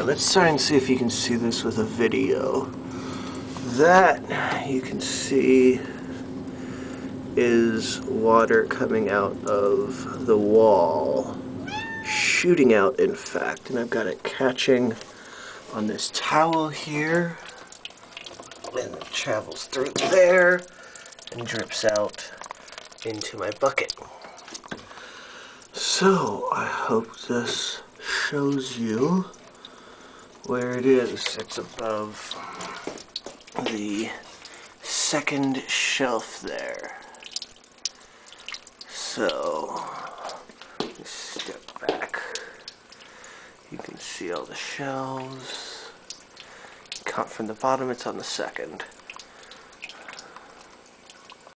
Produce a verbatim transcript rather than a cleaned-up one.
let's try and see if you can see this with a video. That, you can see, is water coming out of the wall. Shooting out, in fact. And I've got it catching on this towel here. And it travels through there and drips out into my bucket. So, I hope this shows you where it is. It's above the second shelf there. So, let me step back. You can see all the shelves. Count from the bottom, it's on the second.